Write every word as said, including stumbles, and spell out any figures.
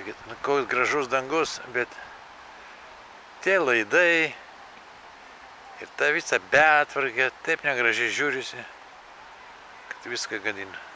koks gražus dangus, bet tie laidai ir ta visa betvarkė taip negražiai žiūrisi, kad viską gadina.